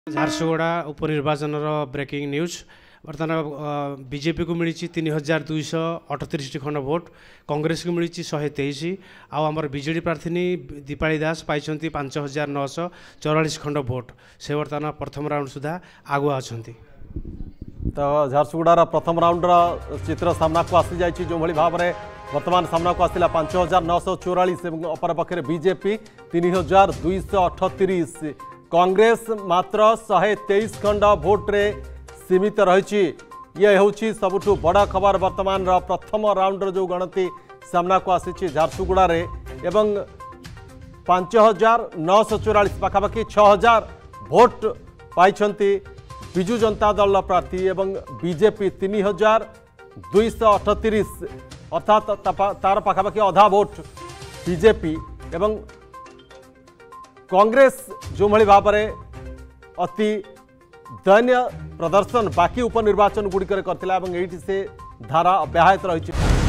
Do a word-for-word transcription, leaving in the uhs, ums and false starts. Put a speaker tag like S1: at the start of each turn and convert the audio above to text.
S1: झारसुगुड़ा उपनिर्वाचन breaking news बर्तमान BJP को मिली तीन हजार दुईश अठतीस खंड भोट कांग्रेस को मिली शहे तेईस आमर बीजेडी प्रार्थी दीपाली दास पाई पांच हजार नौश चौरालीस खंड भोट से बर्तमान प्रथम राउंड सुधा आगुआ अच्छा।
S2: तो झारसुगुड़ार प्रथम राउंडर चित्र सामना को आसी जाइए जो भाई भाव में वर्तमान सामना को आसला पांच हजार नौश चौरालीस अपर पक्षे बीजेपी तीन हजार दुईश अठतीस कांग्रेस मात्र शहे तेईस खंड भोट्रे सीमित रही। ये हूँ सबुठ बड़ खबर वर्तमान प्रथम राउंडर जो गणति सामना को आसी झारसुगुड़ा एवं पांच हजार नौश चौरालीस पाखापाखि छह हजार भोट पाई विजु जनता दल प्रार्थी एवं बीजेपी तीन हजार दुईश अठतीस अर्थात तार पाखापाखि अधा भोट बीजेपी एवं कांग्रेस जो भाई भाव में अति दयनीय प्रदर्शन बाकी उपनिर्वाचन गुड़िक करथिला एवं एठी से धारा अब्याहत रही।